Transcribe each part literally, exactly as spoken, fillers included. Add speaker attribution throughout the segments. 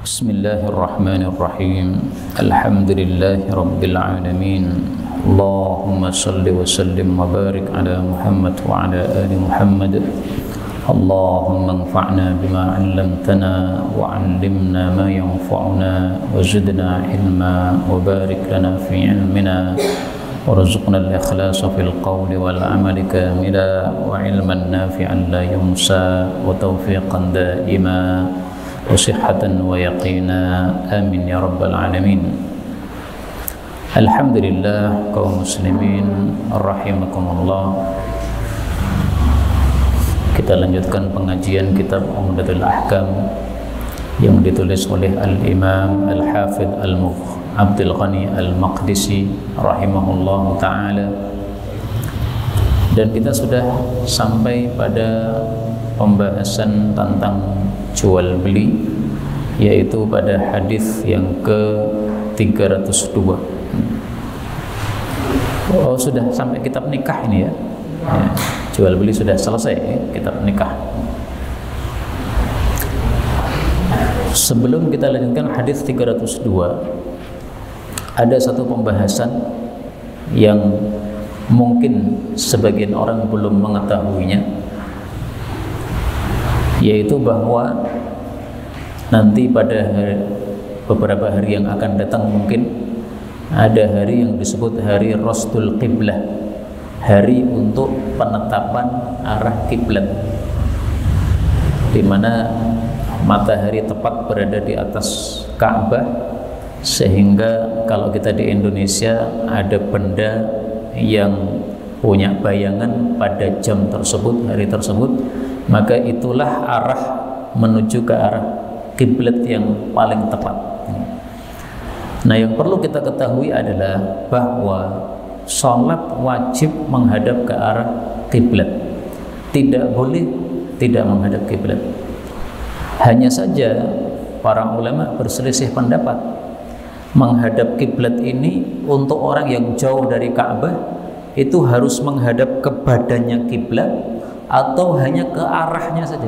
Speaker 1: Bismillahirrahmanirrahim. Alhamdulillahi rabbil alamin. Allahumma salli wa sallim wa barik ala Muhammad wa ala ali Muhammad. Allahumma anfa'na bima 'allamtana wa 'allimna ma yanfa'una wa zidna ilma wa barik lana fi ilmina warzuqna al-ikhlasa fil qawli wal 'amali kamila wa ilman nafi'an la yunsa wa tawfiqan daima wa sihhatan wa yaqina. Amin ya rabbal alamin. Alhamdulillah kaum muslimin rahimakumullah. Kita lanjutkan pengajian kitab Umdatul Ahkam yang ditulis oleh Al-Imam Al-Hafidh Al-Abdul Ghani Al-Maqdisi rahimahullah ta'ala. Dan kita sudah sampai pada pembahasan tentang jual beli, yaitu pada hadis yang ke tiga ratus dua. Oh, sudah sampai kitab nikah ini ya. Ya, jual beli sudah selesai ya, kitab nikah. Sebelum kita lanjutkan hadis tiga ratus dua, ada satu pembahasan yang mungkin sebagian orang belum mengetahuinya, yaitu bahwa nanti pada hari, beberapa hari yang akan datang mungkin ada hari yang disebut hari Rasdul Qiblah, hari untuk penetapan arah kiblat, di mana matahari tepat berada di atas Ka'bah, sehingga kalau kita di Indonesia ada benda yang punya bayangan pada jam tersebut, hari tersebut, maka itulah arah menuju ke arah kiblat yang paling tepat. Nah, yang perlu kita ketahui adalah bahwa sholat wajib menghadap ke arah kiblat, tidak boleh tidak menghadap kiblat. Hanya saja para ulama berselisih pendapat, menghadap kiblat ini untuk orang yang jauh dari Ka'bah itu harus menghadap ke badannya kiblat atau hanya ke arahnya saja.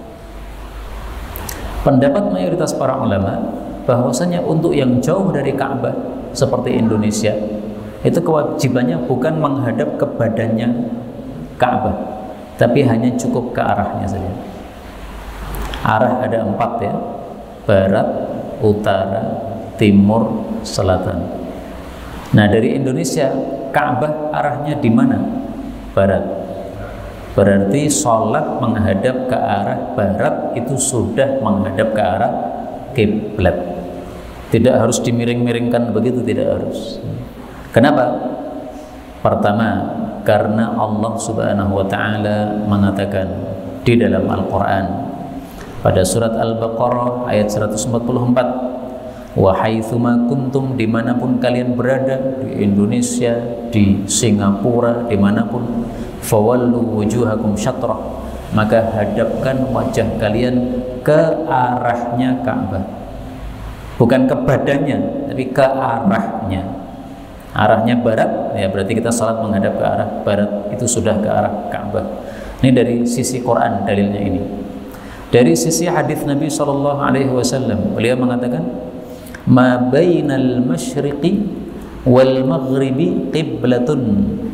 Speaker 1: Pendapat mayoritas para ulama bahwasanya untuk yang jauh dari Ka'bah seperti Indonesia, itu kewajibannya bukan menghadap ke badannya Ka'bah, tapi hanya cukup ke arahnya saja. Arah ada empat ya: barat, utara, timur, selatan. Nah, dari Indonesia Ka'bah arahnya di mana? Barat. Berarti sholat menghadap ke arah barat itu sudah menghadap ke arah kiblat. Tidak harus dimiring-miringkan begitu, tidak harus. Kenapa? Pertama, karena Allah Subhanahu wa taala mengatakan di dalam Al-Qur'an pada surat Al-Baqarah ayat seratus empat puluh empat, wa haitsuma kuntum, dimanapun kalian berada, di Indonesia, di Singapura, dimanapun, fawallu wujuhakum syatrah, maka hadapkan wajah kalian ke arahnya Ka'bah, bukan ke badannya tapi ke arahnya. Arahnya barat ya, berarti kita salat menghadap ke arah barat, itu sudah ke arah Ka'bah. Ini dari sisi Quran dalilnya ini. Dari sisi hadis Nabi sallallahu alaihi wasallam, beliau mengatakan ma bainal masyriqi wal maghribi qiblatun,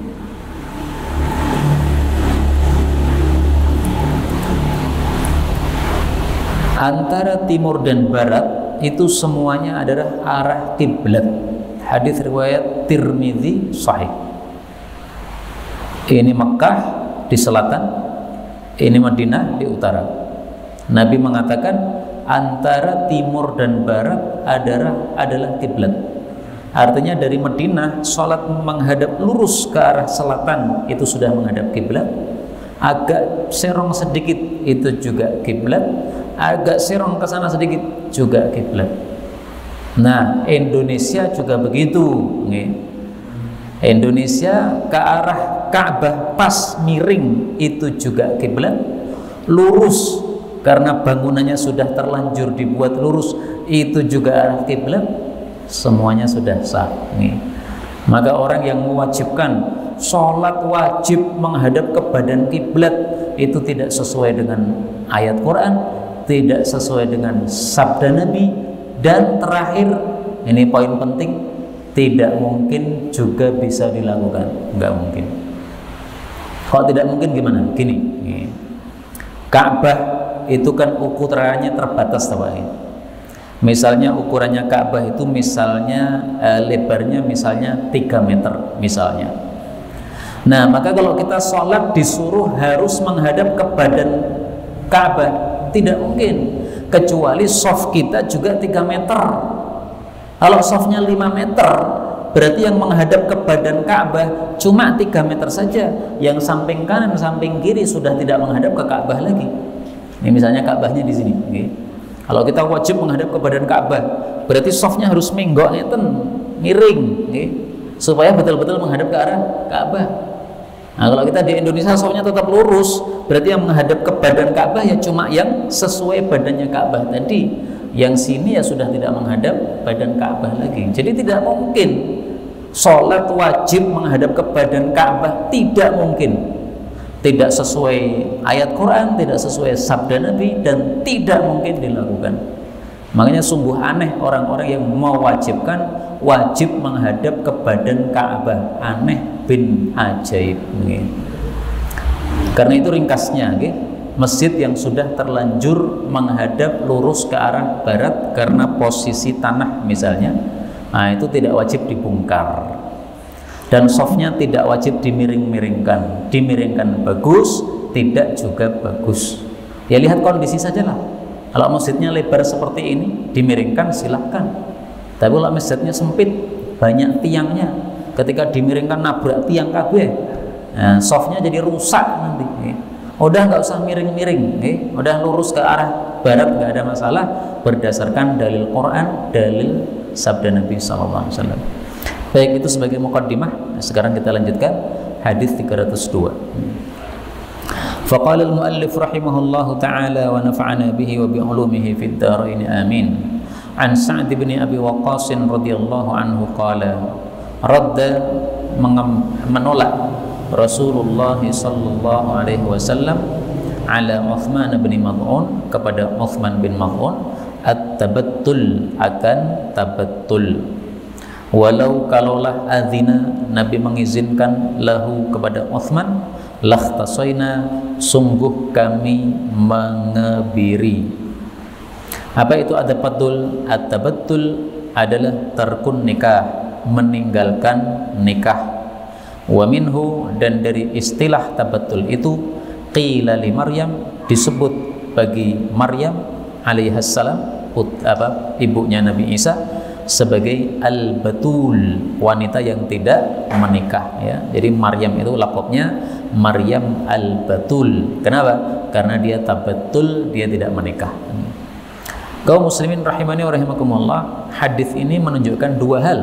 Speaker 1: antara timur dan barat itu semuanya adalah arah kiblat. Hadis riwayat Tirmidzi sahih. Ini Mekah di selatan, ini Madinah di utara. Nabi mengatakan antara timur dan barat adalah adalah kiblat. Artinya dari Madinah salat menghadap lurus ke arah selatan itu sudah menghadap kiblat. Agak serong sedikit itu juga kiblat, agak serong ke sana sedikit juga kiblat. Nah, Indonesia juga begitu. Indonesia ke arah Ka'bah pas miring itu juga kiblat. Lurus karena bangunannya sudah terlanjur dibuat lurus itu juga arah kiblat. Semuanya sudah sah. Maka orang yang mewajibkan sholat wajib menghadap ke badan kiblat itu tidak sesuai dengan ayat Quran, tidak sesuai dengan sabda Nabi, dan terakhir, ini poin penting, tidak mungkin juga bisa dilakukan. Enggak mungkin. Kalau tidak mungkin gimana? Gini, Ka'bah itu kan ukurannya terbatas, tawahin. Misalnya ukurannya Ka'bah itu misalnya eh, lebarnya misalnya tiga meter misalnya. Nah, maka kalau kita sholat disuruh harus menghadap ke badan Ka'bah, tidak mungkin, kecuali shaf kita juga tiga meter. Kalau shafnya lima meter, berarti yang menghadap ke badan Ka'bah cuma tiga meter saja. Yang samping kanan, samping kiri sudah tidak menghadap ke Ka'bah lagi. Ini misalnya Ka'bahnya di sini. Okay. Kalau kita wajib menghadap ke badan Ka'bah, berarti shafnya harus menggok ngeten, miring, okay, supaya betul-betul menghadap ke arah Ka'bah. Nah, kalau kita di Indonesia shafnya tetap lurus, berarti yang menghadap ke badan Ka'bah ya cuma yang sesuai badannya Ka'bah tadi. Yang sini ya sudah tidak menghadap badan Ka'bah lagi. Jadi tidak mungkin sholat wajib menghadap ke badan Ka'bah, tidak mungkin. Tidak sesuai ayat Quran, tidak sesuai sabda Nabi, dan tidak mungkin dilakukan. Makanya sungguh aneh orang-orang yang mewajibkan wajib menghadap ke badan Ka'bah. Aneh bin ajaib. Karena itu ringkasnya, masjid yang sudah terlanjur menghadap lurus ke arah barat karena posisi tanah misalnya, nah itu tidak wajib dibongkar. Dan softnya tidak wajib dimiring-miringkan. Dimiringkan bagus, tidak juga bagus. Ya lihat kondisi sajalah. Kalau masjidnya lebar seperti ini, dimiringkan silahkan. Tapi kalau masjidnya sempit, banyak tiangnya, ketika dimiringkan nabrak tiang kabeh, nah, softnya jadi rusak nanti. Udah nggak usah miring-miring, udah lurus ke arah barat, nggak ada masalah berdasarkan dalil Quran, dalil sabda Nabi shallallahu alaihi wasallam. Baik, itu sebagai muqaddimah. Sekarang kita lanjutkan hadis tiga ratus dua. Faqala al-muallif rahimahullahu ta'ala wa nafa'ana bihi wa bi ulumihi fid dharain amin. An Sa'd bin Abi Waqqas radhiyallahu anhu qala radda menolak Rasulullah sallallahu alaihi wasallam ala Uthman bin Mad'un, kepada Uthman bin Mad'un, at-tabattul, akan tabattul. Walau kalaulah azina, Nabi mengizinkan lahu kepada Uthman, lakhtasaina, sungguh kami mengebiri. Apa itu at-tabattul? At-tabattul adalah tarkun nikah, meninggalkan nikah. Wa minhu, dan dari istilah tabattul itu, qila li Maryam, disebut bagi Maryam alaihassalam, apa, ibunya Nabi Isa, sebagai al-batul, wanita yang tidak menikah, ya. Jadi Maryam itu laqabnya Maryam al-batul. Kenapa? Karena dia tabattul, dia tidak menikah. Kaum muslimin rahimani wa rahimakumullah, hadis ini menunjukkan dua hal.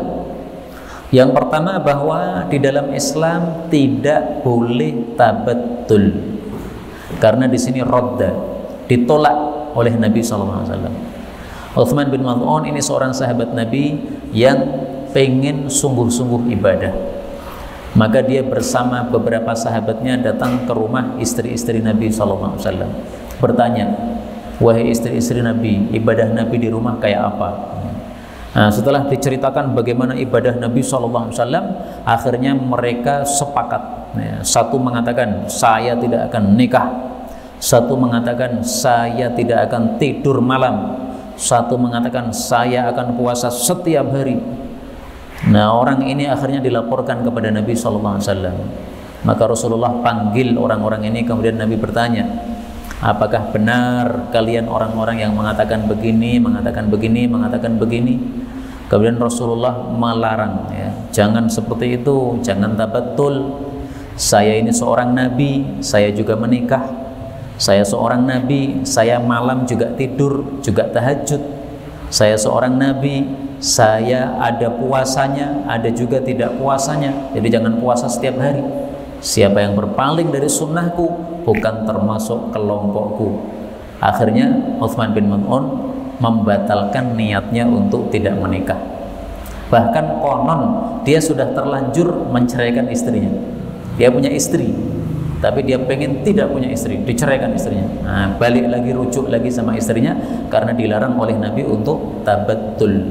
Speaker 1: Yang pertama, bahwa di dalam Islam tidak boleh tabattul. Karena di sini radda, ditolak oleh Nabi shallallahu alaihi wasallam. Uthman bin Mad'un ini seorang sahabat Nabi yang pengen sungguh-sungguh ibadah. Maka dia bersama beberapa sahabatnya datang ke rumah istri-istri Nabi shallallahu alaihi wasallam, bertanya, wahai istri-istri Nabi, ibadah Nabi di rumah kayak apa? Nah, setelah diceritakan bagaimana ibadah Nabi shallallahu alaihi wasallam, akhirnya mereka sepakat. Satu mengatakan, saya tidak akan nikah. Satu mengatakan, saya tidak akan tidur malam. Satu mengatakan, saya akan puasa setiap hari. Nah, orang ini akhirnya dilaporkan kepada Nabi shallallahu alaihi wasallam. Maka Rasulullah panggil orang-orang ini, kemudian Nabi bertanya, apakah benar kalian orang-orang yang mengatakan begini, mengatakan begini, mengatakan begini? Kemudian Rasulullah melarang, ya, jangan seperti itu, jangan tabattul. Saya ini seorang Nabi, saya juga menikah. Saya seorang Nabi, saya malam juga tidur, juga tahajud. Saya seorang Nabi, saya ada puasanya, ada juga tidak puasanya. Jadi jangan puasa setiap hari. Siapa yang berpaling dari sunnahku bukan termasuk kelompokku. Akhirnya Uthman bin Mad'un membatalkan niatnya untuk tidak menikah. Bahkan konon dia sudah terlanjur menceraikan istrinya. Dia punya istri, tapi dia pengen tidak punya istri, diceraikan istrinya. Nah, balik lagi, rujuk lagi sama istrinya karena dilarang oleh Nabi untuk tabattul.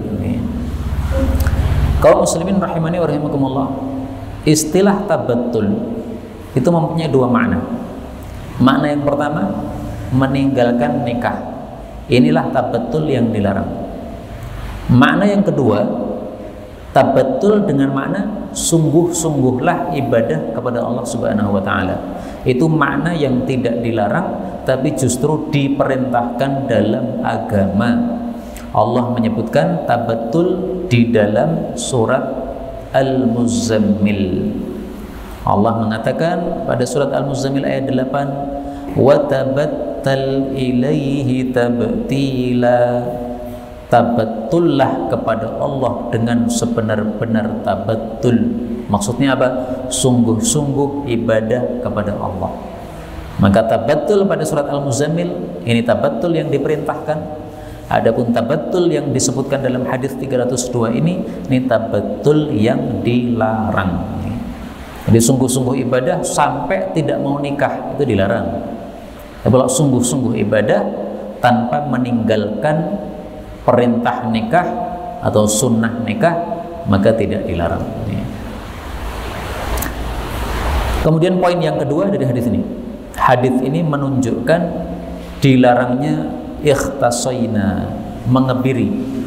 Speaker 1: Kaum muslimin rahimani wa rahimakumullah, istilah tabattul itu mempunyai dua makna. Makna yang pertama, meninggalkan nikah. Inilah tabattul yang dilarang. Makna yang kedua, tabattul dengan makna sungguh-sungguhlah ibadah kepada Allah Subhanahu wa taala. Itu makna yang tidak dilarang tapi justru diperintahkan dalam agama. Allah menyebutkan tabattul di dalam surat Al-Muzammil. Allah mengatakan pada surat Al-Muzammil ayat delapan, wa tabattal ilaihi tabtila. Tabattullah kepada Allah dengan sebenar-benar tabattul. Maksudnya apa? Sungguh-sungguh ibadah kepada Allah. Maka tabattul pada surat Al-Muzammil ini tabattul yang diperintahkan. Adapun tabattul yang disebutkan dalam hadis tiga ratus dua ini ini tabattul yang dilarang. Jadi sungguh-sungguh ibadah sampai tidak mau nikah itu dilarang. Kalau sungguh-sungguh ibadah tanpa meninggalkan perintah nikah atau sunnah nikah maka tidak dilarang. Kemudian poin yang kedua dari hadis ini, hadis ini menunjukkan dilarangnya ikhtasaina, mengebiri.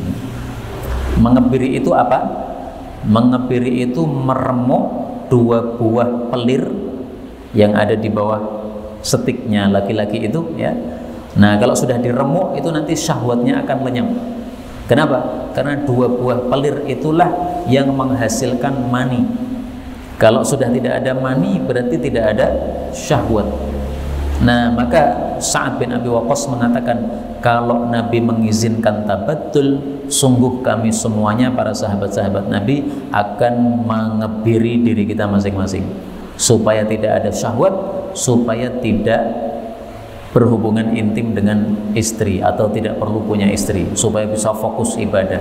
Speaker 1: Mengebiri itu apa? Mengebiri itu meremuk dua buah pelir yang ada di bawah setiknya laki-laki itu, ya. Nah, kalau sudah diremuk itu nanti syahwatnya akan lenyap. Kenapa? Karena dua buah pelir itulah yang menghasilkan mani. Kalau sudah tidak ada mani berarti tidak ada syahwat. Nah, maka Sa'ad bin Abi Waqqas mengatakan, kalau Nabi mengizinkan tabattul, sungguh kami semuanya para sahabat-sahabat Nabi akan mengebiri diri kita masing-masing supaya tidak ada syahwat, supaya tidak berhubungan intim dengan istri atau tidak perlu punya istri, supaya bisa fokus ibadah.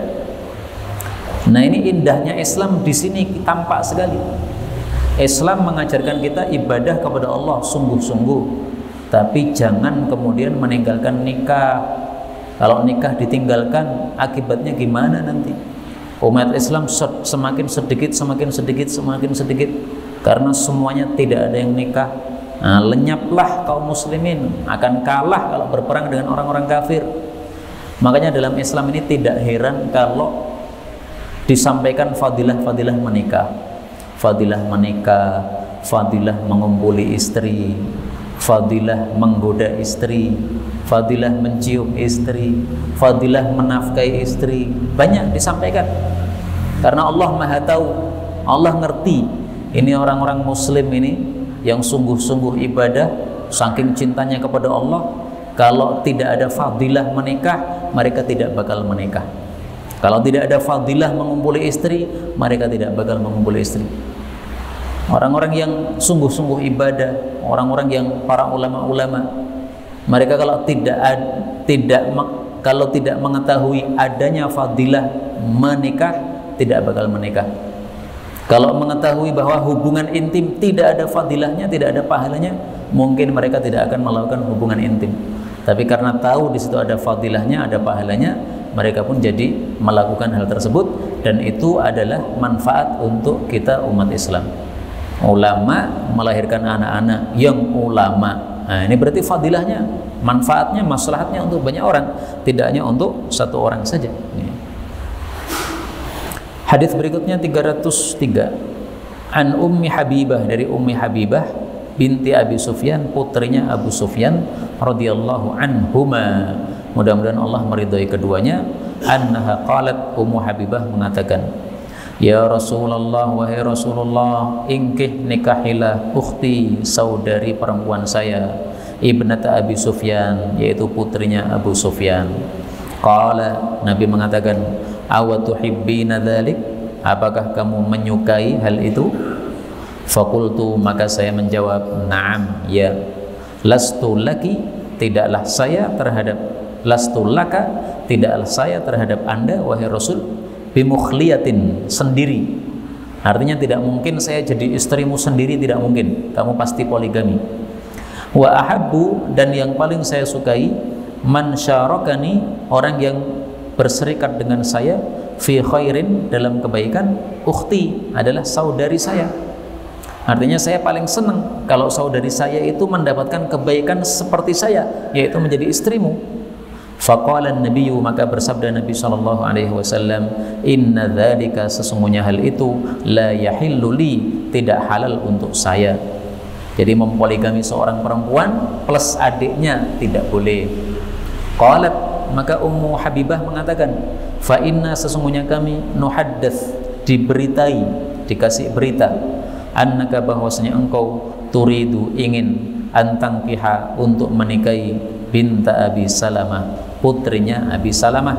Speaker 1: Nah, ini indahnya Islam di sini tampak sekali. Islam mengajarkan kita ibadah kepada Allah sungguh-sungguh, tapi jangan kemudian meninggalkan nikah. Kalau nikah ditinggalkan, akibatnya gimana nanti? Umat Islam semakin sedikit, semakin sedikit, semakin sedikit, karena semuanya tidak ada yang nikah. Nah, lenyaplah kaum muslimin, akan kalah kalau berperang dengan orang-orang kafir. Makanya dalam Islam ini tidak heran kalau disampaikan fadilah-fadilah menikah, fadilah menikah, fadilah mengumpuli istri, fadilah menggoda istri, fadilah mencium istri, fadilah menafkahi istri, banyak disampaikan. Karena Allah Maha Tahu, Allah ngerti ini orang-orang muslim ini yang sungguh-sungguh ibadah, saking cintanya kepada Allah, kalau tidak ada fadilah menikah, mereka tidak bakal menikah. Kalau tidak ada fadilah mengumpuli istri, mereka tidak bakal mengumpuli istri. Orang-orang yang sungguh-sungguh ibadah, orang-orang yang para ulama-ulama, mereka kalau tidak ad, tidak kalau tidak mengetahui adanya fadilah menikah, tidak bakal menikah. Kalau mengetahui bahwa hubungan intim tidak ada fadilahnya, tidak ada pahalanya, mungkin mereka tidak akan melakukan hubungan intim. Tapi karena tahu di situ ada fadilahnya, ada pahalanya, mereka pun jadi melakukan hal tersebut, dan itu adalah manfaat untuk kita umat Islam. Ulama melahirkan anak-anak yang ulama. Nah, ini berarti fadilahnya, manfaatnya, maslahatnya untuk banyak orang, tidak hanya untuk satu orang saja. Hadis berikutnya tiga ratus tiga. An Ummi Habibah, dari Ummi Habibah binti Abi Sufyan, putrinya Abu Sufyan radhiyallahu anhuma. Mudah-mudahan Allah meridhai keduanya. Annaha qalat, Ummu Habibah mengatakan, ya Rasulullah, wahai Rasulullah, ingkih nikahilah ukhti, saudari perempuan saya, ibnata Abi Sufyan, yaitu putrinya Abu Sufyan. Qala, Nabi mengatakan, awatuhibbina dzalik, apakah kamu menyukai hal itu? Fakultu, maka saya menjawab, na'am, ya. Lastu laki, tidaklah saya terhadap, lastu laka, tidaklah saya terhadap anda wahai Rasul, bimukhliyatin, sendiri, Artinya tidak mungkin saya jadi istrimu sendiri, tidak mungkin. Kamu pasti poligami. Wa ahabbu, dan yang paling saya sukai, man syarakani, orang yang berserikat dengan saya, fi khairin, dalam kebaikan, ukhti, adalah saudari saya. Artinya saya paling senang kalau saudari saya itu mendapatkan kebaikan seperti saya, yaitu menjadi istrimu. Faqala an-nabiyyu, maka bersabda Nabi sallallahu alaihi wasallam, inna dzalika, sesungguhnya hal itu, la yahillu li, tidak halal untuk saya. Jadi mempoligami seorang perempuan plus adiknya tidak boleh. Qalat, maka Ummu Habibah mengatakan, fa inna, sesungguhnya kami, nuhaddats, diberitai, dikasih berita, annaka, bahwasanya engkau, turidu, ingin, antang piha, untuk menikahi, binta Abi Salamah, putrinya Abi Salamah,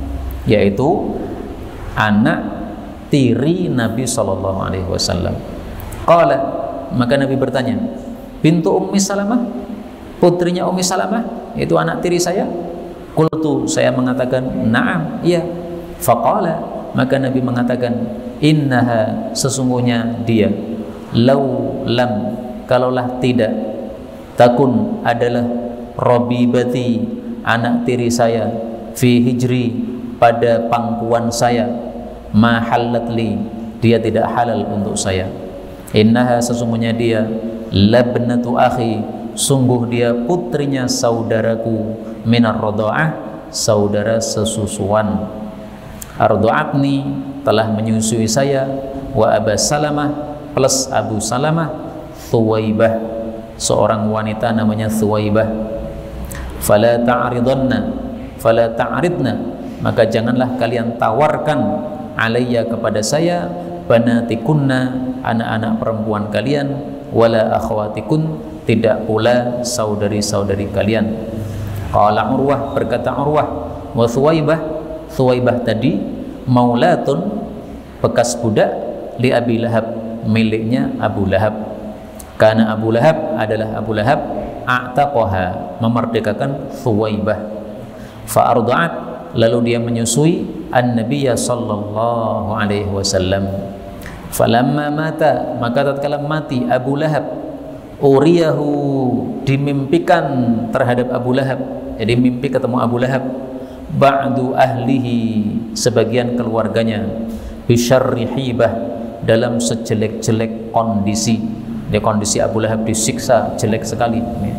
Speaker 1: yaitu anak tiri Nabi sallallahu alaihi wasallam. Qala, maka Nabi bertanya, bintu Ummi Salamah, putrinya Ummi Salamah, itu anak tiri saya? Qultu, saya mengatakan, na'am, iya. Faqala, maka Nabi mengatakan, innaha, sesungguhnya dia, lau lam, kalaulah tidak, takun, adalah, robibati, anak tiri saya, fi hijri, pada pangkuan saya, ma halat li, dia tidak halal untuk saya. Innaha, sesungguhnya dia, labnatu akhi, sungguh dia putrinya saudaraku, minar radha'ah, saudara sesusuan. Arda'atni, telah menyusui saya, wa Aba Salamah, plus Abu Salamah, Thuwaibah, seorang wanita namanya Thuwaibah. Fala ta'ridhanna, fala ta'ridna, maka janganlah kalian tawarkan, alayya, kepada saya, banatikunna, anak-anak perempuan kalian, wala akhwatikun, tidak pula saudari-saudari kalian. Qala Urwah, berkata Urwah, wa Thuwaibah, Thuwaibah tadi, maulatun, bekas budak, li Abi Lahab, miliknya Abu Lahab. Karena Abu Lahab, adalah Abu Lahab, a'taqaha, memerdekakan Thuwaibah. Fa'arda'at, lalu dia menyusui an-nabiyya sallallahu alaihi wasallam. Falamma mata, maka tatkala mati Abu Lahab, uriyahu, dimimpikan terhadap Abu Lahab, jadi mimpi ketemu Abu Lahab, ba'du ahlihi, sebagian keluarganya, bisyarri hibah, dalam sejelek-jelek kondisi. Dia kondisi Abu Lahab disiksa jelek sekali.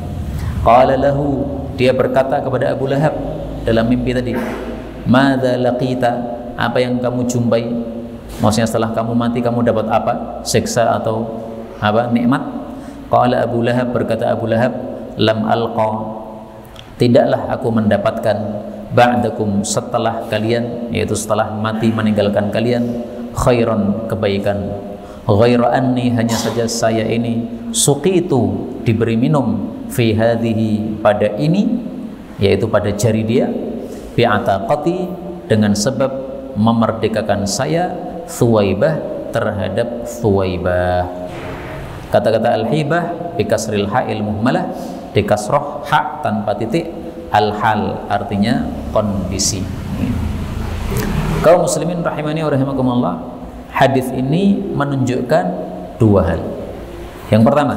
Speaker 1: Qala lahu, dia berkata kepada Abu Lahab dalam mimpi tadi, madza laqita, apa yang kamu jumpai? Maksudnya setelah kamu mati kamu dapat apa? Siksa atau apa? Nikmat? Qala Abu Lahab, berkata Abu Lahab, lam alqa, tidaklah aku mendapatkan, ba'dakum, setelah kalian, yaitu setelah mati meninggalkan kalian, khairan, kebaikan. Ghaira anni, hanya saja saya ini, suqitu, diberi minum, fi hadhihi, pada ini, yaitu pada jari dia, bi'ataqati, dengan sebab memerdekakan saya, Thuwaibah, terhadap Thuwaibah. Kata-kata al-hibah bikasril ha'il muhmalah, dikasroh ha tanpa titik, al-hal, artinya kondisi. Kaum muslimin rahimani wa rahimakumullah, hadis ini menunjukkan dua hal. Yang pertama,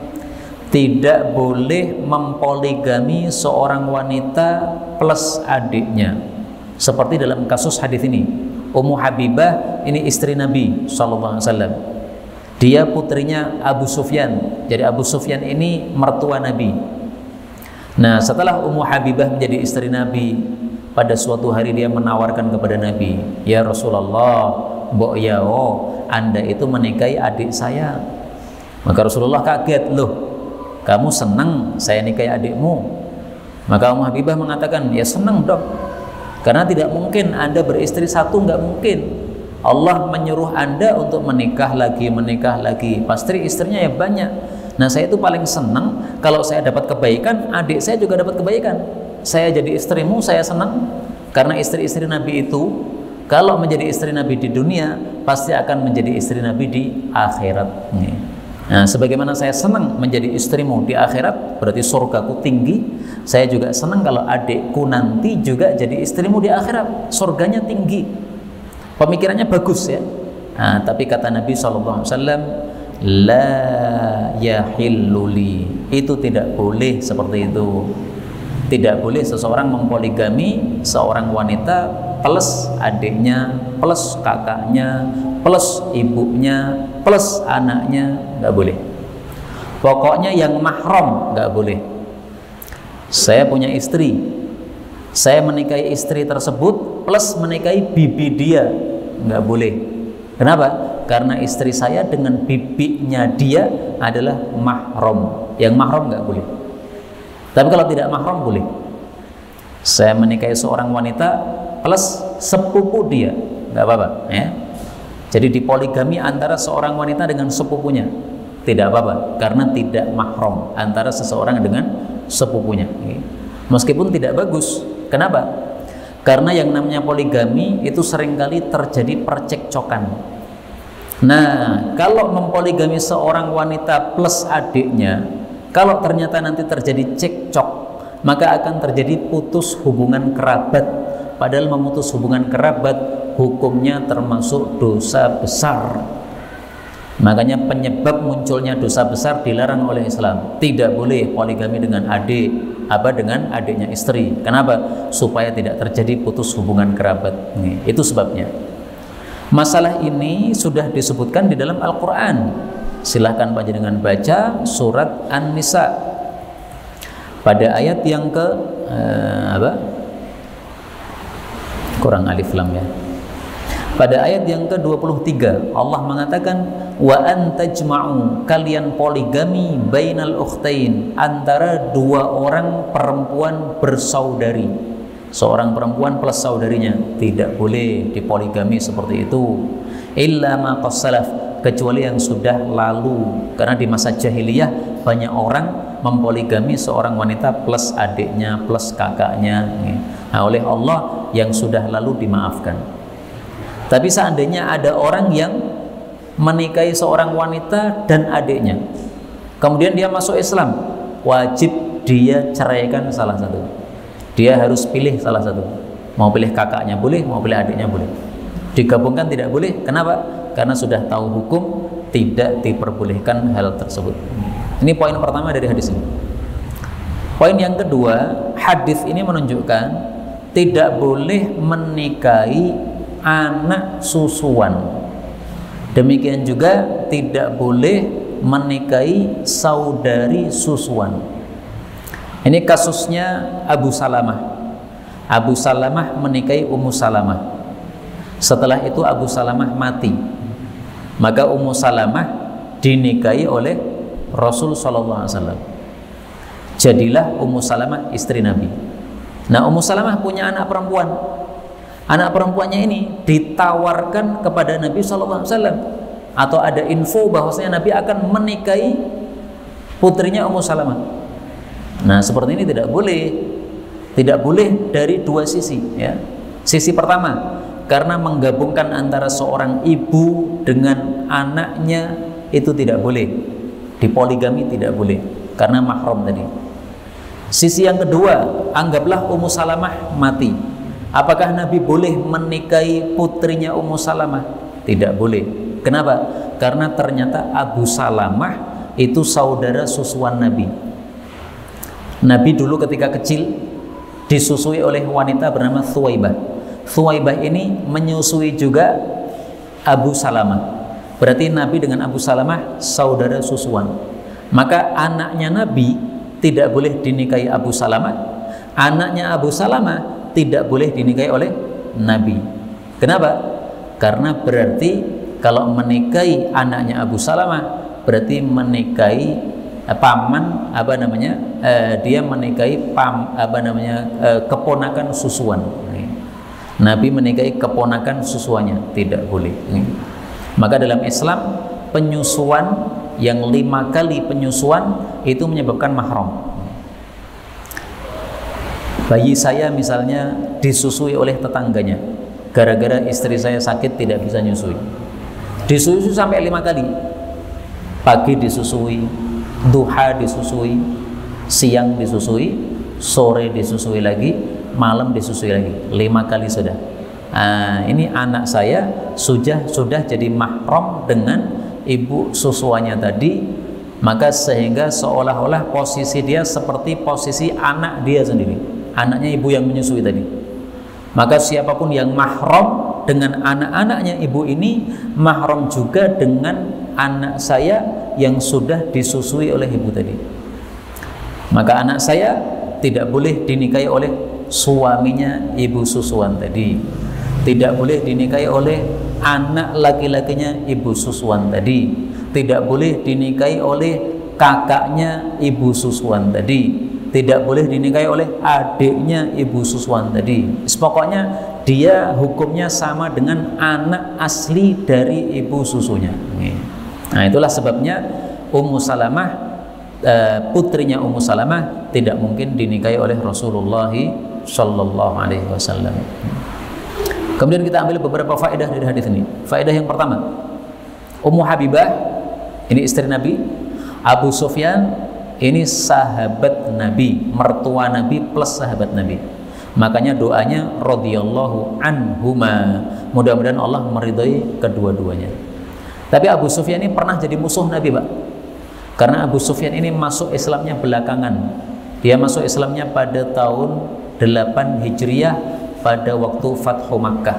Speaker 1: tidak boleh mempoligami seorang wanita plus adiknya, seperti dalam kasus hadis ini. Ummu Habibah ini istri Nabi sallallahu alaihi wasallam. Dia putrinya Abu Sufyan. Jadi Abu Sufyan ini mertua Nabi. Nah, setelah Ummu Habibah menjadi istri Nabi, pada suatu hari dia menawarkan kepada Nabi, ya Rasulullah, mbok ya, oh, Anda itu menikahi adik saya. Maka Rasulullah kaget, loh, kamu senang saya nikahi adikmu? Maka Ummu Habibah mengatakan, ya senang dong, karena tidak mungkin Anda beristri satu, nggak mungkin. Allah menyuruh Anda untuk menikah lagi, menikah lagi, pasti istrinya ya banyak. Nah, saya itu paling senang kalau saya dapat kebaikan, adik saya juga dapat kebaikan. Saya jadi istrimu, saya senang, karena istri-istri Nabi itu kalau menjadi istri Nabi di dunia, pasti akan menjadi istri Nabi di akhirat. Nah, sebagaimana saya senang menjadi istrimu di akhirat, berarti surgaku tinggi. Saya juga senang kalau adikku nanti juga jadi istrimu di akhirat, surganya tinggi. Pemikirannya bagus ya. Nah, tapi kata Nabi shallallahu alaihi wasallam, la yahillu li, itu tidak boleh seperti itu. Tidak boleh seseorang mempoligami seorang wanita plus adiknya, plus kakaknya, plus ibunya, plus anaknya, nggak boleh. Pokoknya yang mahram nggak boleh. Saya punya istri, saya menikahi istri tersebut plus menikahi bibi dia, nggak boleh. Kenapa? Karena istri saya dengan bibinya dia adalah mahram. Yang mahram nggak boleh. Tapi kalau tidak mahram boleh. Saya menikahi seorang wanita plus sepupu dia, nggak apa-apa, ya. Jadi dipoligami antara seorang wanita dengan sepupunya, tidak apa-apa, karena tidak mahram antara seseorang dengan sepupunya. Meskipun tidak bagus. Kenapa? Karena yang namanya poligami itu seringkali terjadi percekcokan. Nah, kalau mempoligami seorang wanita plus adiknya, kalau ternyata nanti terjadi cekcok, maka akan terjadi putus hubungan kerabat. Padahal memutus hubungan kerabat hukumnya termasuk dosa besar. Makanya penyebab munculnya dosa besar dilarang oleh Islam. Tidak boleh poligami dengan adik, apa dengan adiknya istri. Kenapa? Supaya tidak terjadi putus hubungan kerabat. Nih, itu sebabnya. Masalah ini sudah disebutkan di dalam Al-Quran. Silahkan panjenengan baca surat An-Nisa pada ayat yang ke eh, apa? Kurang alif lam ya. Pada ayat yang ke dua puluh tiga Allah mengatakan wa antajma'u, kalian poligami bainal ukhtain, antara dua orang perempuan bersaudari. Seorang perempuan plus saudarinya, tidak boleh dipoligami seperti itu. Illa ma qassalaf, kecuali yang sudah lalu. Karena di masa jahiliyah banyak orang mempoligami seorang wanita plus adiknya plus kakaknya. Nah, oleh Allah yang sudah lalu dimaafkan. Tapi seandainya ada orang yang menikahi seorang wanita dan adiknya, kemudian dia masuk Islam, wajib dia ceraikan salah satu. Dia harus pilih salah satu. Mau pilih kakaknya boleh, mau pilih adiknya boleh. Digabungkan tidak boleh. Kenapa? Karena sudah tahu hukum, tidak diperbolehkan hal tersebut. Ini poin pertama dari hadis ini. Poin yang kedua, hadis ini menunjukkan tidak boleh menikahi anak susuan. Demikian juga tidak boleh menikahi saudari susuan. Ini kasusnya Abu Salamah. Abu Salamah menikahi Ummu Salamah. Setelah itu Abu Salamah mati. Maka Ummu Salamah dinikahi oleh Rasul Sallallahu Alaihi Wasallam. Jadilah Ummu Salamah istri Nabi. Nah, Ummu Salamah punya anak perempuan. Anak perempuannya ini ditawarkan kepada Nabi Sallallahu Alaihi Wasallam, atau ada info bahwasanya Nabi akan menikahi putrinya Ummu Salamah. Nah, seperti ini tidak boleh. Tidak boleh dari dua sisi, ya. Sisi pertama, karena menggabungkan antara seorang ibu dengan anaknya itu tidak boleh. Dipoligami tidak boleh karena mahram tadi. Sisi yang kedua, anggaplah Ummu Salamah mati. Apakah Nabi boleh menikahi putrinya Ummu Salamah? Tidak boleh. Kenapa? Karena ternyata Abu Salamah itu saudara susuan Nabi. Nabi dulu ketika kecil disusui oleh wanita bernama Thuwaibah. Thuwaibah ini menyusui juga Abu Salamah. Berarti Nabi dengan Abu Salamah saudara susuan. Maka anaknya Nabi tidak boleh dinikahi Abu Salamah. Anaknya Abu Salamah tidak boleh dinikahi oleh Nabi. Kenapa? Karena berarti kalau menikahi anaknya Abu Salamah berarti menikahi eh, paman apa namanya? Eh, dia menikahi pam apa namanya? Eh, keponakan susuan. Nabi menikahi keponakan susuannya, tidak boleh. Maka dalam Islam penyusuan yang lima kali penyusuan itu menyebabkan mahram. Bayi saya misalnya disusui oleh tetangganya, gara-gara istri saya sakit tidak bisa nyusui. Disusui sampai lima kali. Pagi disusui, duha disusui, siang disusui, sore disusui lagi, malam disusui lagi. Lima kali sudah. Nah, ini anak saya sudah sudah jadi mahram dengan ibu susuannya tadi, maka sehingga seolah-olah posisi dia seperti posisi anak dia sendiri, anaknya ibu yang menyusui tadi. Maka siapapun yang mahram dengan anak-anaknya ibu ini, mahram juga dengan anak saya yang sudah disusui oleh ibu tadi. Maka anak saya tidak boleh dinikahi oleh suaminya ibu susuan tadi, tidak boleh dinikahi oleh anak laki-lakinya ibu susuan tadi, tidak boleh dinikahi oleh kakaknya ibu susuan tadi, tidak boleh dinikahi oleh adiknya ibu susuan tadi. Pokoknya dia hukumnya sama dengan anak asli dari ibu susunya. Nah, itulah sebabnya Ummu Salamah, putrinya Ummu Salamah, tidak mungkin dinikahi oleh Rasulullah Shallallahu Alaihi Wasallam. Kemudian kita ambil beberapa faedah dari hadis ini. Faedah yang pertama, Ummu Habibah ini istri Nabi, Abu Sufyan ini sahabat Nabi, mertua Nabi plus sahabat Nabi. Makanya doanya radhiyallahu anhuma, mudah-mudahan Allah meridhai kedua-duanya. Tapi Abu Sufyan ini pernah jadi musuh Nabi, Pak. Karena Abu Sufyan ini masuk Islamnya belakangan. Dia masuk Islamnya pada tahun delapan Hijriah, pada waktu Fathu Makkah.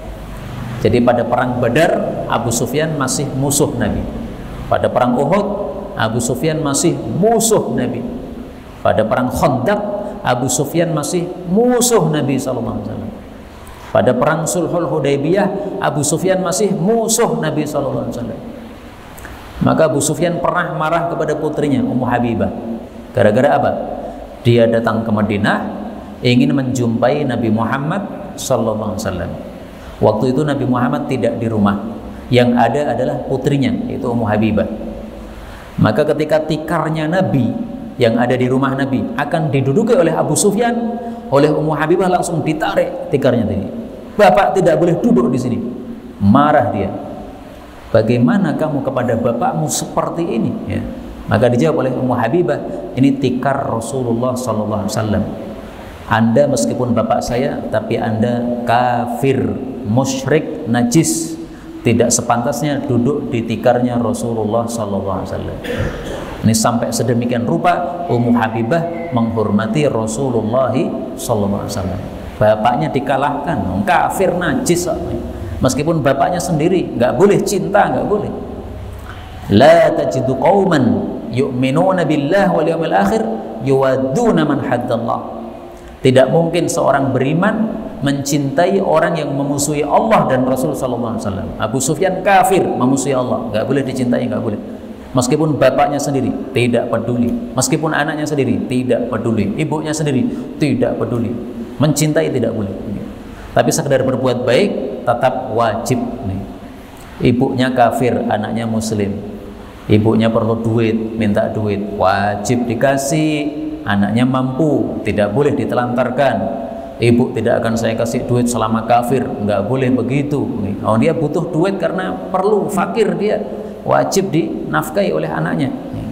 Speaker 1: Jadi pada perang Badar, Abu Sufyan masih musuh Nabi. Pada perang Uhud, Abu Sufyan masih musuh Nabi. Pada perang Khandaq, Abu Sufyan masih musuh Nabi sallallahu alaihi wasallam. Pada perang Sulhul Hudaybiyah, Abu Sufyan masih musuh Nabi sallallahu alaihi wasallam. Maka Abu Sufyan pernah marah kepada putrinya Ummu Habibah. Gara-gara apa? Dia datang ke Madinah ingin menjumpai Nabi Muhammad sallallahu alaihi wasallam. Waktu itu Nabi Muhammad tidak di rumah. Yang ada adalah putrinya, yaitu Ummu Habibah. Maka ketika tikarnya Nabi yang ada di rumah Nabi akan diduduki oleh Abu Sufyan, oleh Ummu Habibah langsung ditarik tikarnya tadi. Bapak tidak boleh duduk di sini. Marah dia. Bagaimana kamu kepada bapakmu seperti ini? Ya. Maka dijawab oleh Ummu Habibah, ini tikar Rasulullah sallallahu alaihi wasallam. Anda meskipun bapak saya, tapi Anda kafir, musyrik, najis, tidak sepantasnya duduk di tikarnya Rasulullah sallallahu alaihi wasallam. Ini sampai sedemikian rupa Ummu Habibah menghormati Rasulullah sallallahu alaihi wasallam. Bapaknya dikalahkan, kafir, najis, meskipun bapaknya sendiri nggak boleh cinta, nggak boleh. La tajidu qauman yu'minuna billahi wal yawmil akhir yuwadduna man haddallah. Tidak mungkin seorang beriman mencintai orang yang memusuhi Allah dan Rasul sallallahu alaihi wasallam. Abu Sufyan kafir, memusuhi Allah, nggak boleh dicintai, nggak boleh. Meskipun bapaknya sendiri tidak peduli, meskipun anaknya sendiri tidak peduli, ibunya sendiri tidak peduli, mencintai tidak boleh. Tapi sekedar berbuat baik tetap wajib. Ibunya kafir, anaknya muslim, ibunya perlu duit, minta duit, wajib dikasih. Anaknya mampu, tidak boleh ditelantarkan. Ibu tidak akan saya kasih duit selama kafir, nggak boleh begitu. Oh, dia butuh duit karena perlu, fakir dia, wajib dinafkahi oleh anaknya.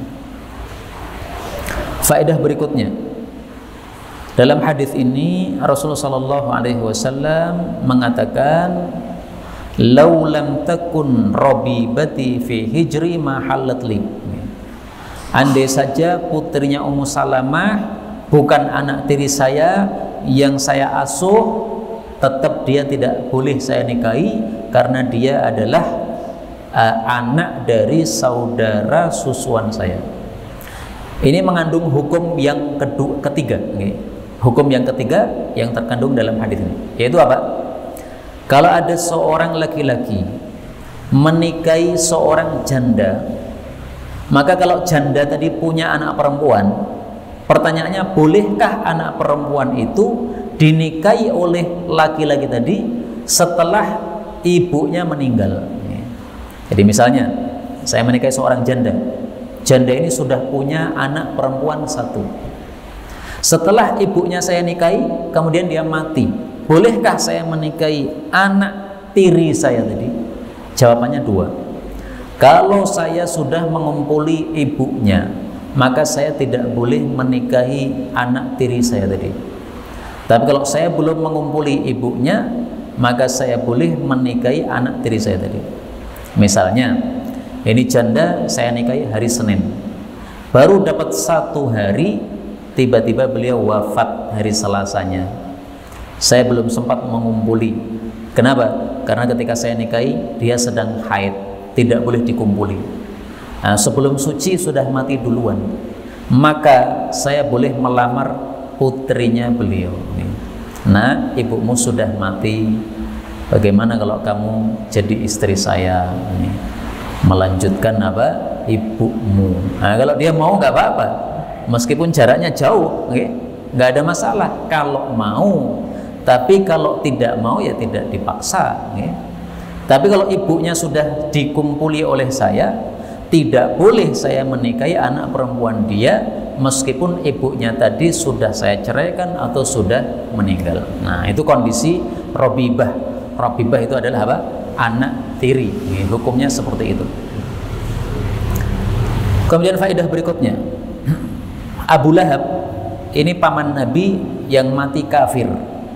Speaker 1: Faedah berikutnya, dalam hadis ini Rasulullah sallallahu alaihi wasallam mengatakan, "Lau lam takun rabibati fi hijri ma halat li." Andai saja putrinya Ummu Salamah bukan anak tiri saya yang saya asuh, tetap dia tidak boleh saya nikahi karena dia adalah uh, anak dari saudara susuan saya. Ini mengandung hukum yang kedua, ketiga, okay. Hukum yang ketiga yang terkandung dalam hadis ini, yaitu apa? Kalau ada seorang laki-laki menikahi seorang janda, maka kalau janda tadi punya anak perempuan, pertanyaannya, bolehkah anak perempuan itu dinikahi oleh laki-laki tadi setelah ibunya meninggal? Jadi misalnya saya menikahi seorang janda, janda ini sudah punya anak perempuan satu. Setelah ibunya saya nikahi, kemudian dia mati, bolehkah saya menikahi anak tiri saya tadi? Jawabannya dua. Kalau saya sudah mengumpuli ibunya, maka saya tidak boleh menikahi anak tiri saya tadi. Tapi kalau saya belum mengumpuli ibunya, maka saya boleh menikahi anak tiri saya tadi. Misalnya, ini janda saya nikahi hari Senin, baru dapat satu hari, tiba-tiba beliau wafat hari Selasanya. Saya belum sempat mengumpuli. Kenapa? Karena ketika saya nikahi, dia sedang haid, tidak boleh dikumpuli. Nah, sebelum suci sudah mati duluan, maka saya boleh melamar putrinya beliau. Nah, ibumu sudah mati, bagaimana kalau kamu jadi istri saya? Melanjutkan apa? Ibumu. Nah, kalau dia mau nggak apa-apa, meskipun jaraknya jauh, nggak ada masalah kalau mau. Tapi kalau tidak mau ya tidak dipaksa. Tapi kalau ibunya sudah dikumpuli oleh saya, tidak boleh saya menikahi anak perempuan dia, meskipun ibunya tadi sudah saya ceraikan atau sudah meninggal. Nah, itu kondisi robibah. Robibah itu adalah apa? Anak tiri. Hukumnya seperti itu. Kemudian faedah berikutnya, Abu Lahab ini paman Nabi yang mati kafir.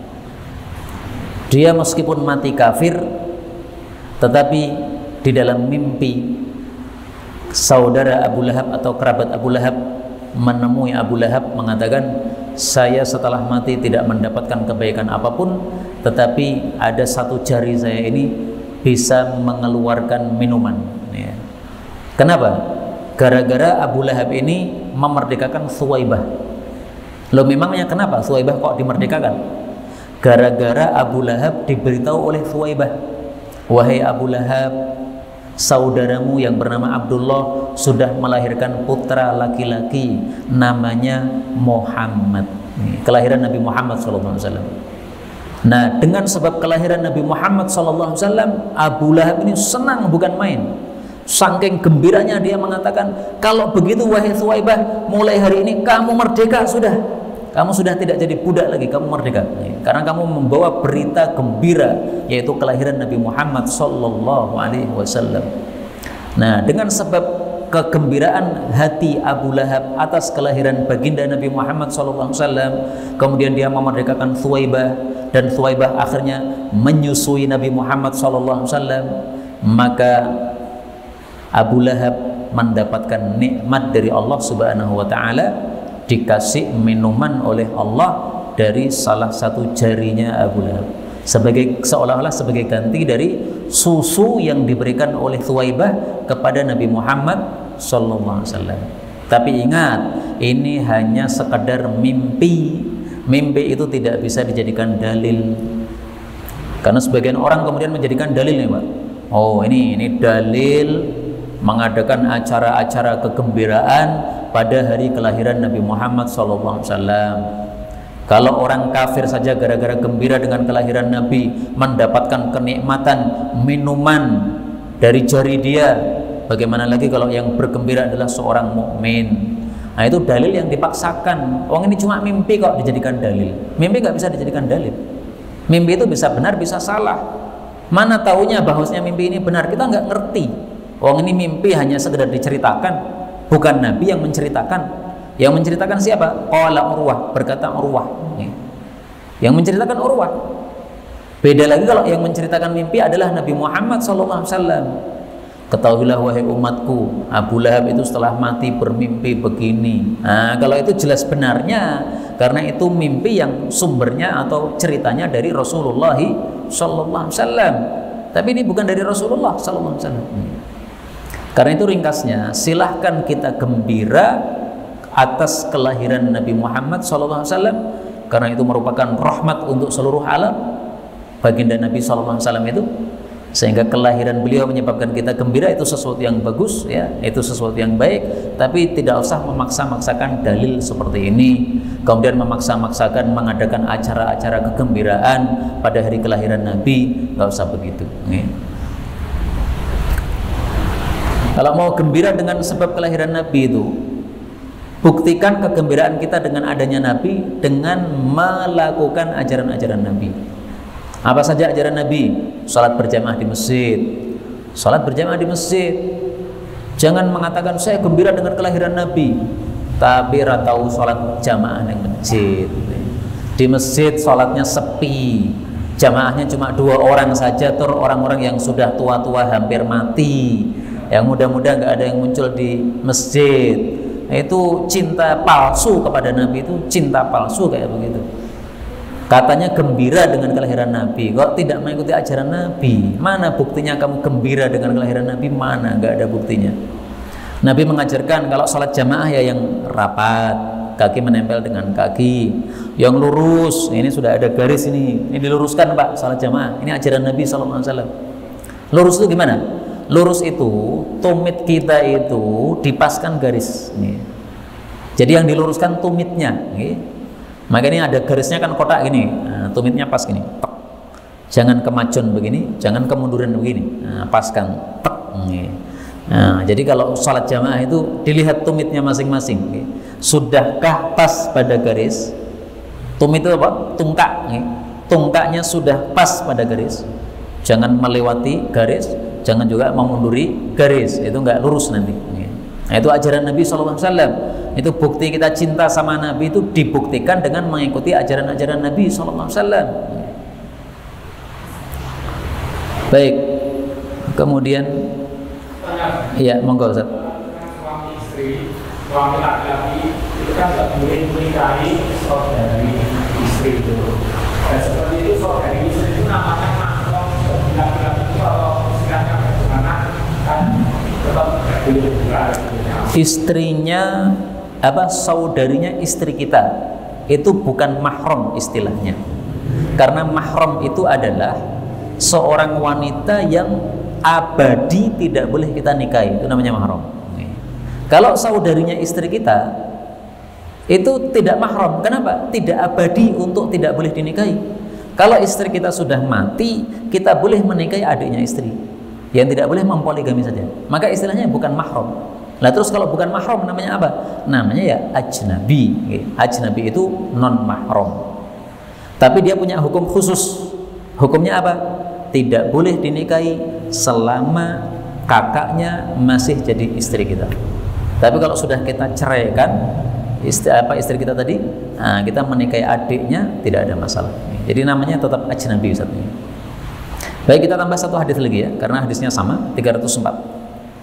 Speaker 1: Dia meskipun mati kafir, tetapi di dalam mimpi saudara Abu Lahab atau kerabat Abu Lahab menemui Abu Lahab mengatakan, saya setelah mati tidak mendapatkan kebaikan apapun, tetapi ada satu jari saya ini bisa mengeluarkan minuman. Ya. Kenapa? Gara-gara Abu Lahab ini memerdekakan Thuwaibah. Loh, memangnya kenapa Thuwaibah kok dimerdekakan? Gara-gara Abu Lahab diberitahu oleh Thuwaibah, wahai Abu Lahab, saudaramu yang bernama Abdullah sudah melahirkan putra laki-laki namanya Muhammad. Kelahiran Nabi Muhammad shallallahu alaihi wasallam. Nah, dengan sebab kelahiran Nabi Muhammad shallallahu alaihi wasallam, Abu Lahab ini senang bukan main. Saking gembiranya dia mengatakan, kalau begitu wahai Thuwaibah, mulai hari ini kamu merdeka sudah. Kamu sudah tidak jadi budak lagi, kamu merdeka. Karena kamu membawa berita gembira, yaitu kelahiran Nabi Muhammad sallallahu alaihi wasallam. Nah, dengan sebab kegembiraan hati Abu Lahab atas kelahiran baginda Nabi Muhammad sallallahu alaihi wasallam, kemudian dia memerdekakan Thuwaibah, dan Thuwaibah akhirnya menyusui Nabi Muhammad sallallahu alaihi wasallam, maka Abu Lahab mendapatkan nikmat dari Allah Subhanahu wa taala, dikasih minuman oleh Allah dari salah satu jarinya Abu Lahab, sebagai seolah-olah sebagai ganti dari susu yang diberikan oleh Thuwaibah kepada Nabi Muhammad sallallahu alaihi wasallam. Tapi ingat, ini hanya sekedar mimpi. Mimpi itu tidak bisa dijadikan dalil. Karena sebagian orang kemudian menjadikan dalil nih, Pak. Oh, ini ini dalil mengadakan acara-acara kegembiraan pada hari kelahiran Nabi Muhammad shallallahu alaihi wasallam. Kalau orang kafir saja gara-gara gembira dengan kelahiran Nabi mendapatkan kenikmatan minuman dari jari dia, bagaimana lagi kalau yang bergembira adalah seorang mukmin? Nah, itu dalil yang dipaksakan. Orang ini cuma mimpi kok dijadikan dalil. Mimpi nggak bisa dijadikan dalil. Mimpi itu bisa benar, bisa salah. Mana taunya bahwasanya mimpi ini benar? Kita nggak ngerti. Orang ini mimpi hanya sekedar diceritakan, bukan Nabi yang menceritakan. Yang menceritakan siapa? Qala Urwah, berkata Urwah. Yang menceritakan Urwah. Beda lagi kalau yang menceritakan mimpi adalah Nabi Muhammad shallallahu alaihi wasallam. Ketahuilah wahai umatku, Abu Lahab itu setelah mati bermimpi begini. Nah, kalau itu jelas benarnya, karena itu mimpi yang sumbernya atau ceritanya dari Rasulullah shallallahu alaihi wasallam. Tapi ini bukan dari Rasulullah shallallahu alaihi wasallam. Karena itu ringkasnya, silahkan kita gembira atas kelahiran Nabi Muhammad shallallahu alaihi wasallam, karena itu merupakan rahmat untuk seluruh alam. Baginda Nabi shallallahu alaihi wasallam itu, sehingga kelahiran beliau menyebabkan kita gembira, itu sesuatu yang bagus, ya, itu sesuatu yang baik. Tapi tidak usah memaksa-maksakan dalil seperti ini, kemudian memaksa-maksakan mengadakan acara-acara kegembiraan pada hari kelahiran Nabi. Nggak usah begitu. Nih. Kalau mau gembira dengan sebab kelahiran Nabi itu, buktikan kegembiraan kita dengan adanya Nabi dengan melakukan ajaran-ajaran Nabi. Apa saja ajaran Nabi? Salat berjamaah di masjid. Salat berjamaah di masjid. Jangan mengatakan saya gembira dengan kelahiran Nabi, tapi ratau salat jamaah di masjid. Di masjid salatnya sepi, jamaahnya cuma dua orang saja, tur orang-orang yang sudah tua-tua hampir mati, yang muda-muda nggak ada yang muncul di masjid. Itu cinta palsu kepada Nabi, itu cinta palsu kayak begitu. Katanya gembira dengan kelahiran Nabi, kok tidak mengikuti ajaran Nabi? Mana buktinya kamu gembira dengan kelahiran Nabi? Mana? Nggak ada buktinya. Nabi mengajarkan kalau sholat jamaah ya yang rapat, kaki menempel dengan kaki, yang lurus. Ini sudah ada garis ini, ini diluruskan Pak sholat jamaah. Ini ajaran Nabi shallallahu alaihi wasallam. Lurus itu gimana? Lurus itu tumit kita itu dipaskan garis. Nih. Jadi yang diluruskan tumitnya. Nih. Makanya ada garisnya kan kotak gini, nah, tumitnya pas gini. Tek. Jangan kemajuan begini, jangan kemunduran begini. Nah, paskan. Tek. Nih. Nah, jadi kalau sholat jamaah itu dilihat tumitnya masing-masing. Nih. Sudahkah pas pada garis? Tumit itu apa? Tungkak. Nih. Tungkaknya sudah pas pada garis. Jangan melewati garis, jangan juga memunduri garis. Itu enggak lurus nanti. Nih. Nah, itu ajaran Nabi shallallahu alaihi wasallam. Itu bukti kita cinta sama Nabi itu dibuktikan dengan mengikuti ajaran-ajaran Nabi shallallahu alaihi wasallam. Baik, kemudian iya, monggo Ustaz.
Speaker 2: Suami istri, suami laki-laki itu kan tidak boleh menikahi saudari istri itu. Dan seperti itu saudari istri itu namanya mahram. Laki-laki itu kalau istilahnya bagaimana kan tetap boleh buka.
Speaker 1: Istrinya apa saudarinya istri kita itu bukan mahram istilahnya, karena mahram itu adalah seorang wanita yang abadi tidak boleh kita nikahi, itu namanya mahram. Kalau saudarinya istri kita itu tidak mahram, kenapa? Tidak abadi untuk tidak boleh dinikahi. Kalau istri kita sudah mati, kita boleh menikahi adiknya istri, yang tidak boleh mempoligami saja, maka istilahnya bukan mahram. Nah terus kalau bukan mahram namanya apa? Namanya ya ajnabi. Ajnabi itu non mahram. Tapi dia punya hukum khusus. Hukumnya apa? Tidak boleh dinikahi selama kakaknya masih jadi istri kita. Tapi kalau sudah kita ceraikan istri, apa istri kita tadi, nah, kita menikahi adiknya tidak ada masalah. Jadi namanya tetap ajnabi Ustaz. Baik, kita tambah satu hadis lagi ya, karena hadisnya sama, tiga ratus empat.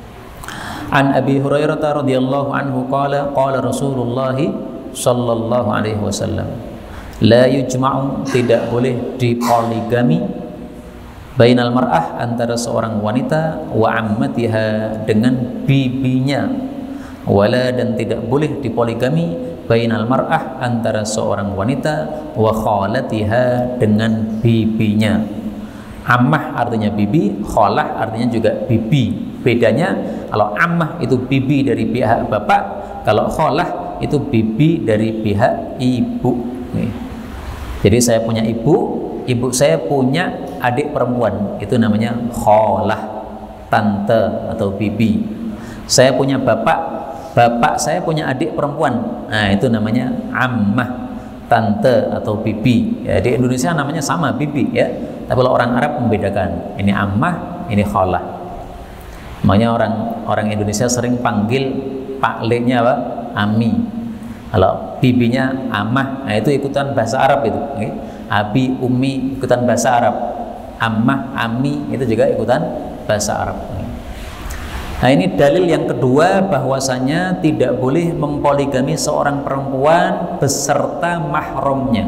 Speaker 1: An Abi Hurairah radhiyallahu anhu qala qala Rasulullah sallallahu alaihi wasallam la yujma'u, tidak boleh dipoligami bainal mar'ah, antara seorang wanita wa ammatiha, dengan bibinya, wala, dan tidak boleh dipoligami bainal mar'ah, antara seorang wanita wa khalatiha, dengan bibinya. Ammah artinya bibi, khalah artinya juga bibi. Bedanya kalau ammah itu bibi dari pihak bapak, kalau khalah itu bibi dari pihak ibu. Nih. Jadi saya punya ibu, ibu saya punya adik perempuan, itu namanya khalah, tante atau bibi. Saya punya bapak, bapak saya punya adik perempuan, nah itu namanya ammah, tante atau bibi. Ya, di Indonesia namanya sama, bibi ya. Tapi kalau orang Arab membedakan, ini ammah, ini khalah. Makanya orang orang Indonesia sering panggil Pak Le-nya apa? Ami. Kalau bibinya amah, nah itu ikutan bahasa Arab itu. Okay? Abi, umi ikutan bahasa Arab. Ammah, ami itu juga ikutan bahasa Arab. Nah ini dalil yang kedua bahwasanya tidak boleh mempoligami seorang perempuan beserta mahramnya.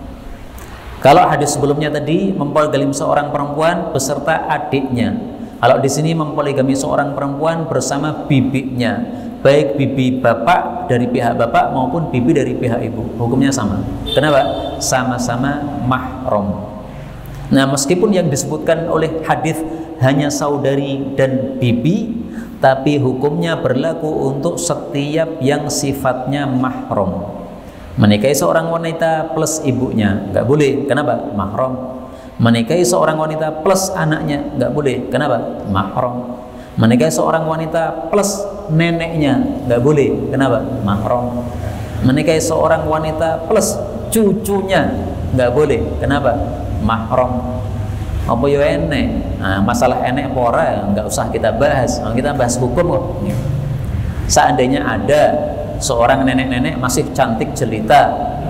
Speaker 1: Kalau hadis sebelumnya tadi mempoligami seorang perempuan beserta adiknya. Kalau di sini mempoligami seorang perempuan bersama bibinya, baik bibi bapak dari pihak bapak maupun bibi dari pihak ibu, hukumnya sama. Kenapa? Sama-sama mahram. Nah, meskipun yang disebutkan oleh hadis hanya saudari dan bibi, tapi hukumnya berlaku untuk setiap yang sifatnya mahram. Menikahi seorang wanita plus ibunya nggak boleh. Kenapa? Mahram. Menikahi seorang wanita plus anaknya nggak boleh. Kenapa? Mahram. Menikahi seorang wanita plus neneknya nggak boleh. Kenapa? Mahram. Menikahi seorang wanita plus cucunya nggak boleh. Kenapa? Mahram. Apa yo enek? Nah, masalah enek pora nggak usah kita bahas. Kita bahas hukum kok. Seandainya ada seorang nenek-nenek masih cantik jelita,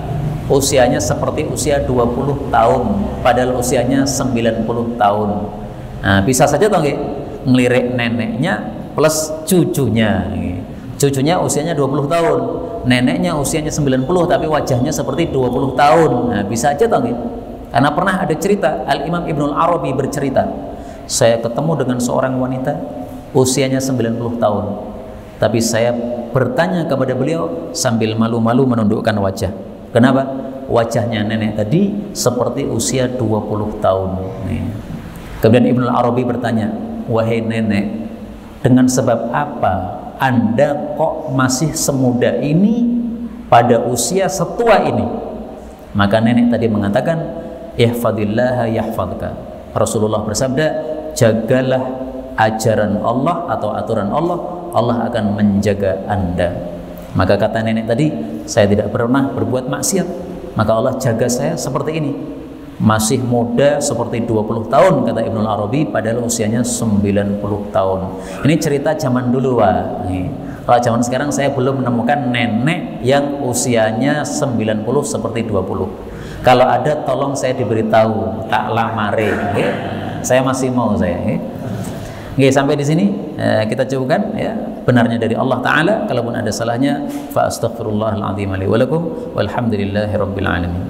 Speaker 1: usianya seperti usia dua puluh tahun padahal usianya sembilan puluh tahun. Nah, bisa saja toh nggih ngelirik neneknya plus cucunya. Cucunya usianya dua puluh tahun, neneknya usianya sembilan puluh tapi wajahnya seperti dua puluh tahun. Nah, bisa aja toh nggih. Karena pernah ada cerita, Al-Imam Ibnul Arabi bercerita, saya ketemu dengan seorang wanita usianya sembilan puluh tahun, tapi saya bertanya kepada beliau sambil malu-malu menundukkan wajah. Kenapa? Wajahnya nenek tadi seperti usia dua puluh tahun. Nih. Kemudian Ibnul Arabi bertanya, wahai nenek, dengan sebab apa Anda kok masih semuda ini pada usia setua ini? Maka nenek tadi mengatakan, ihfadillaha yahfadka. Rasulullah bersabda, jagalah ajaran Allah atau aturan Allah, Allah akan menjaga Anda. Maka kata nenek tadi, saya tidak pernah berbuat maksiat, maka Allah jaga saya seperti ini. Masih muda seperti dua puluh tahun kata Ibnul Arabi, padahal usianya sembilan puluh tahun. Ini cerita zaman dulu, Wak. Kalau zaman sekarang saya belum menemukan nenek yang usianya sembilan puluh seperti dua puluh. Kalau ada tolong saya diberitahu, tak lamare. Okay? Saya masih mau saya. Okay? Oke, sampai di sini eh, kita cukupkan ya, benarnya dari Allah Ta'ala. Kalaupun ada salahnya, fa astaghfirullahal azim li wa lakum walhamdulillahi rabbil alamin.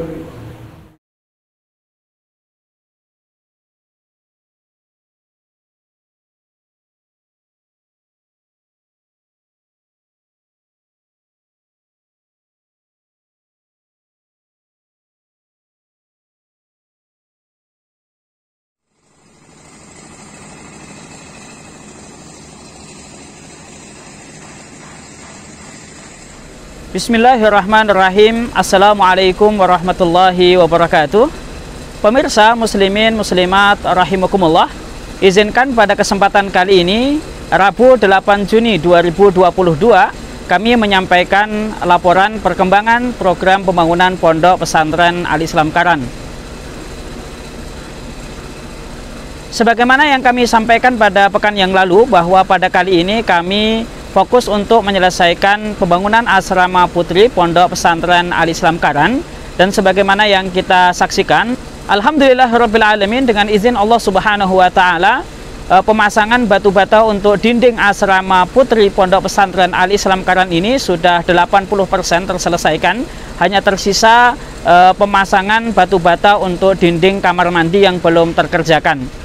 Speaker 3: Bismillahirrahmanirrahim. Assalamualaikum warahmatullahi wabarakatuh. Pemirsa muslimin muslimat rahimakumullah, izinkan pada kesempatan kali ini, Rabu delapan Juni dua ribu dua puluh dua, kami menyampaikan laporan perkembangan program pembangunan Pondok Pesantren Al-Islam Karan. Sebagaimana yang kami sampaikan pada pekan yang lalu, bahwa pada kali ini kami fokus untuk menyelesaikan pembangunan asrama putri Pondok Pesantren Al-Islam Karan. Dan sebagaimana yang kita saksikan, alhamdulillahirabbil alamin, dengan izin Allah Subhanahu wa taala, pemasangan batu bata untuk dinding asrama putri Pondok Pesantren Al-Islam Karan ini sudah delapan puluh persen terselesaikan. Hanya tersisa eh, pemasangan batu bata untuk dinding kamar mandi yang belum terkerjakan.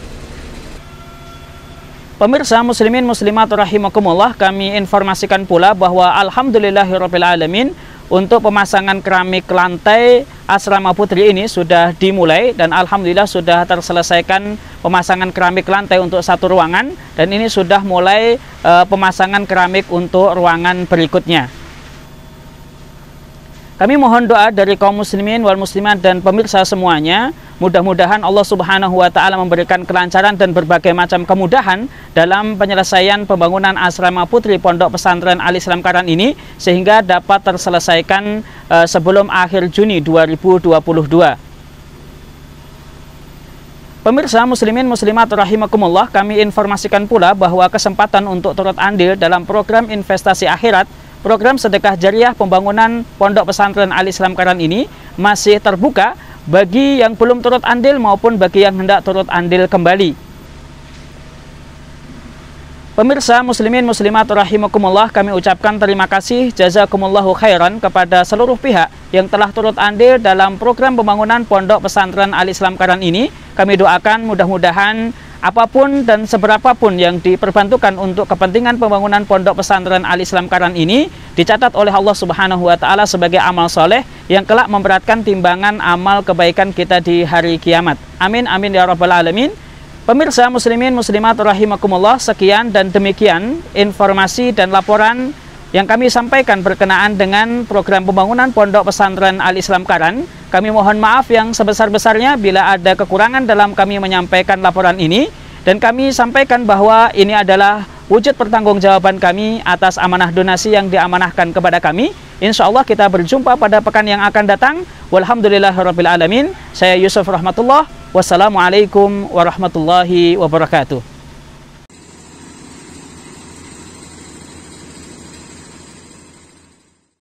Speaker 3: Pemirsa muslimin muslimat rahimakumullah, kami informasikan pula bahwa alhamdulillahirabbil alamin, untuk pemasangan keramik lantai asrama putri ini sudah dimulai dan alhamdulillah sudah terselesaikan pemasangan keramik lantai untuk satu ruangan, dan ini sudah mulai e, pemasangan keramik untuk ruangan berikutnya. Kami mohon doa dari kaum muslimin wal muslimat dan pemirsa semuanya, mudah-mudahan Allah Subhanahu wa taala memberikan kelancaran dan berbagai macam kemudahan dalam penyelesaian pembangunan asrama putri Pondok Pesantren Al-Islam Karan ini, sehingga dapat terselesaikan uh, sebelum akhir Juni dua ribu dua puluh dua. Pemirsa muslimin muslimat rahimakumullah, kami informasikan pula bahwa kesempatan untuk turut andil dalam program investasi akhirat, program sedekah jariah pembangunan Pondok Pesantren Al-Islam Karan ini masih terbuka bagi yang belum turut andil maupun bagi yang hendak turut andil kembali. Pemirsa muslimin muslimat rahimakumullah, kami ucapkan terima kasih jazakumullahu khairan kepada seluruh pihak yang telah turut andil dalam program pembangunan Pondok Pesantren Al-Islam Karan ini. Kami doakan mudah-mudahan apapun dan seberapapun yang diperbantukan untuk kepentingan pembangunan Pondok Pesantren Al-Islam Karan ini dicatat oleh Allah Subhanahu wa taala sebagai amal soleh yang kelak memberatkan timbangan amal kebaikan kita di hari kiamat. Amin amin ya rabbal alamin. Pemirsa muslimin muslimat rahimakumullah, sekian dan demikian informasi dan laporan yang kami sampaikan berkenaan dengan program pembangunan Pondok Pesantren Al-Islam Karan. Kami mohon maaf yang sebesar-besarnya bila ada kekurangan dalam kami menyampaikan laporan ini, dan kami sampaikan bahwa ini adalah wujud pertanggungjawaban kami atas amanah donasi yang diamanahkan kepada kami. Insya Allah kita berjumpa pada pekan yang akan datang. Walhamdulillahirabbil alamin. Saya Yusuf Rahmatullah. Wassalamualaikum warahmatullahi wabarakatuh.